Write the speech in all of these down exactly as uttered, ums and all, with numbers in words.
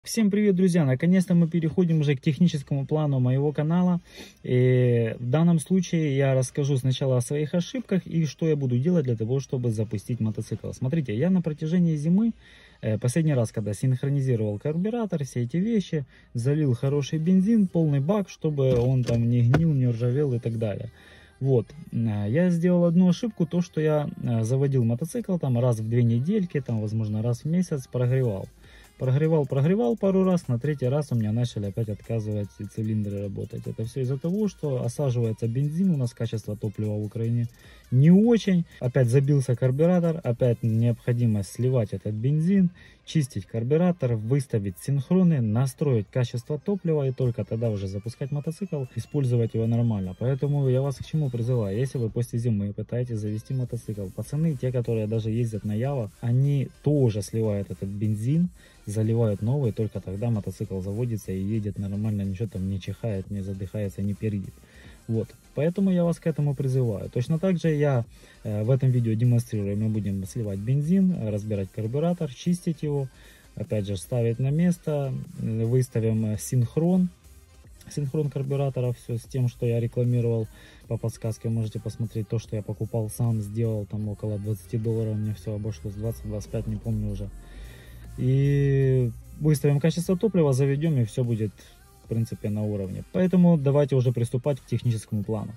Всем привет, друзья! Наконец-то мы переходим уже к техническому плану моего канала. И в данном случае я расскажу сначала о своих ошибках и что я буду делать для того, чтобы запустить мотоцикл. Смотрите, я на протяжении зимы, последний раз, когда синхронизировал карбюратор, все эти вещи, залил хороший бензин, полный бак, чтобы он там не гнил, не ржавел и так далее. Вот, я сделал одну ошибку, то что я заводил мотоцикл там раз в две недельки, там возможно раз в месяц прогревал. Прогревал, прогревал пару раз, на третий раз у меня начали опять отказывать цилиндры работать. Это все из-за того, что осаживается бензин, у нас качество топлива в Украине не очень. Опять забился карбюратор, опять необходимо сливать этот бензин, чистить карбюратор, выставить синхроны, настроить качество топлива и только тогда уже запускать мотоцикл, использовать его нормально. Поэтому я вас к чему призываю, если вы после зимы пытаетесь завести мотоцикл, пацаны, те, которые даже ездят на Явах, они тоже сливают этот бензин, заливают новый, только тогда мотоцикл заводится и едет нормально, ничего там не чихает, не задыхается, не пердит. Вот, поэтому я вас к этому призываю. Точно так же я э, в этом видео демонстрирую, мы будем сливать бензин, разбирать карбюратор, чистить его, опять же ставить на место, выставим синхрон, синхрон карбюратора, все с тем, что я рекламировал по подсказке, можете посмотреть то, что я покупал сам, сделал там около двадцати долларов, мне все обошлось, двадцать-двадцать пять, не помню уже. И выставим качество топлива, заведем, и все будет в принципе на уровне. Поэтому давайте уже приступать к техническому плану.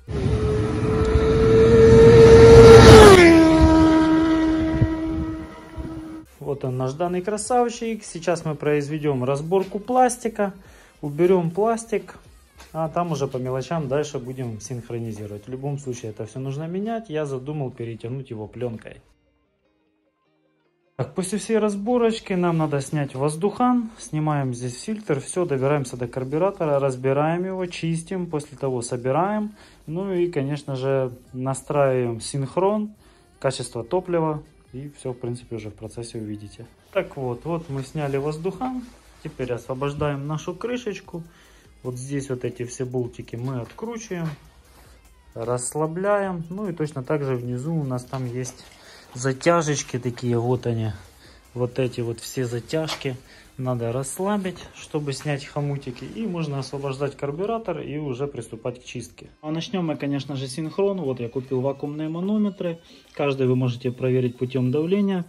Вот он, наш данный красавчик. Сейчас мы произведем разборку пластика, уберем пластик, а там уже по мелочам дальше будем синхронизировать. В любом случае это все нужно менять. Я задумал перетянуть его пленкой. Так, после всей разборочки нам надо снять воздухан, снимаем здесь фильтр, все, добираемся до карбюратора, разбираем его, чистим, после того собираем, ну и, конечно же, настраиваем синхрон, качество топлива, и все, в принципе, уже в процессе увидите. Так вот, вот мы сняли воздухан, теперь освобождаем нашу крышечку, вот здесь вот эти все болтики мы откручиваем, расслабляем, ну и точно так же внизу у нас там есть затяжечки такие, вот они, вот эти вот все затяжки надо расслабить, чтобы снять хомутики, и можно освобождать карбюратор и уже приступать к чистке. А начнем мы, конечно же, синхрон. Вот я купил вакуумные манометры, каждый вы можете проверить путем давления,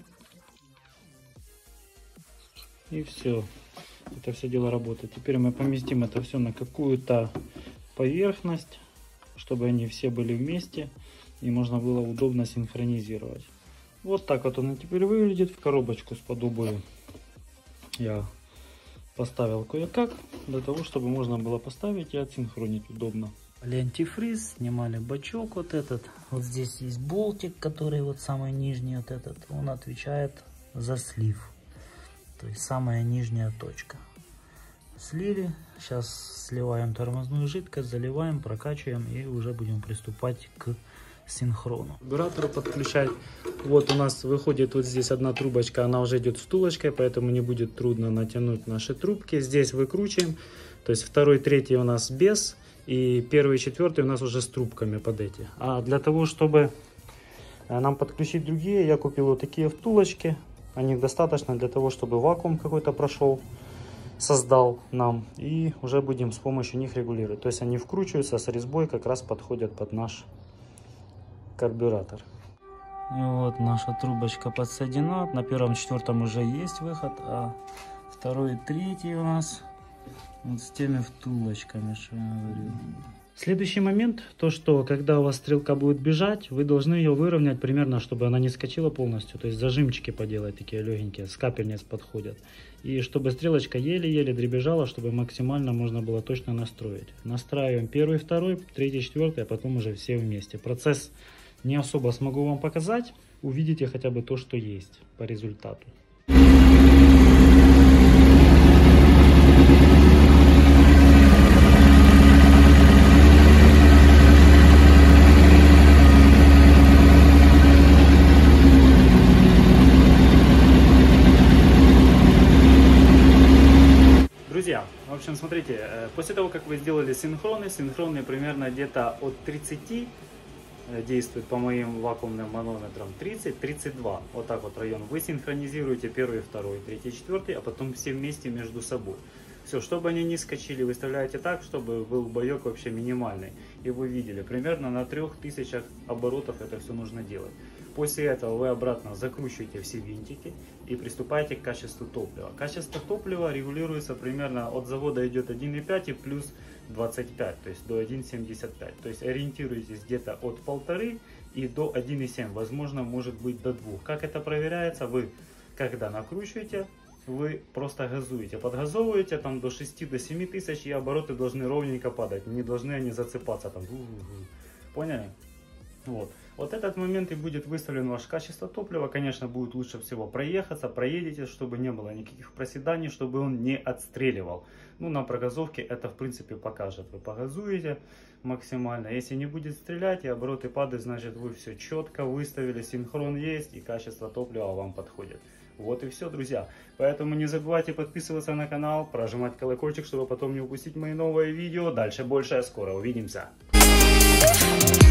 и все, это все дело работает. Теперь мы поместим это все на какую-то поверхность, чтобы они все были вместе и можно было удобно синхронизировать. Вот так вот он теперь выглядит. В коробочку с подобию я поставил кое-как, для того, чтобы можно было поставить и отсинхронить удобно. Антифриз, снимали бачок вот этот. Вот здесь есть болтик, который вот самый нижний, вот этот, он отвечает за слив. То есть самая нижняя точка. Слили, сейчас сливаем тормозную жидкость, заливаем, прокачиваем и уже будем приступать к синхрону. Карбюратору подключать. Вот у нас выходит вот здесь одна трубочка, она уже идет втулочкой, поэтому не будет трудно натянуть наши трубки. Здесь выкручиваем, то есть второй, третий у нас без, и первый, четвертый у нас уже с трубками под эти. А для того, чтобы нам подключить другие, я купил вот такие втулочки. Они достаточно для того, чтобы вакуум какой-то прошел, создал нам, и уже будем с помощью них регулировать. То есть они вкручиваются с резьбой, как раз подходят под наш карбюратор. И вот наша трубочка подсоединена. На первом, четвертом уже есть выход, а второй и третий у нас вот с теми втулочками, что я говорил. Следующий момент, то что когда у вас стрелка будет бежать, вы должны ее выровнять примерно, чтобы она не скочила полностью. То есть зажимчики поделать такие легенькие, с капельниц подходят. И чтобы стрелочка еле-еле дребезжала, чтобы максимально можно было точно настроить. Настраиваем первый, второй, третий, четвертый, а потом уже все вместе. Процесс не особо смогу вам показать, увидите хотя бы то, что есть по результату. Друзья, в общем, смотрите, после того, как вы сделали синхроны, синхроны примерно где-то от тридцати действует по моим вакуумным манометрам тридцать тридцать два. Вот так вот район вы синхронизируете первый, второй, третий, четвертый, а потом все вместе между собой. Все, чтобы они не скачили, выставляете так, чтобы был боек вообще минимальный. И вы видели, примерно на трех тысячах оборотов это все нужно делать. После этого вы обратно закручиваете все винтики и приступаете к качеству топлива. Качество топлива регулируется примерно от завода идет один и пять и плюс двадцать пять, то есть до один и семьдесят пять. То есть ориентируйтесь где-то от полторы и до один и семь, возможно, может быть до двух. Как это проверяется? Вы, когда накручиваете, вы просто газуете, подгазовываете там до шести до семи тысяч, и обороты должны ровненько падать, не должны они засыпаться там. Поняли? Вот. Вот этот момент и будет выставлен ваше качество топлива. Конечно, будет лучше всего проехаться, проедете, чтобы не было никаких проседаний, чтобы он не отстреливал. Ну, на прогазовке это, в принципе, покажет. Вы погазуете максимально. Если не будет стрелять и обороты падают, значит, вы все четко выставили, синхрон есть и качество топлива вам подходит. Вот и все, друзья. Поэтому не забывайте подписываться на канал, прожимать колокольчик, чтобы потом не упустить мои новые видео. Дальше больше. Скоро увидимся.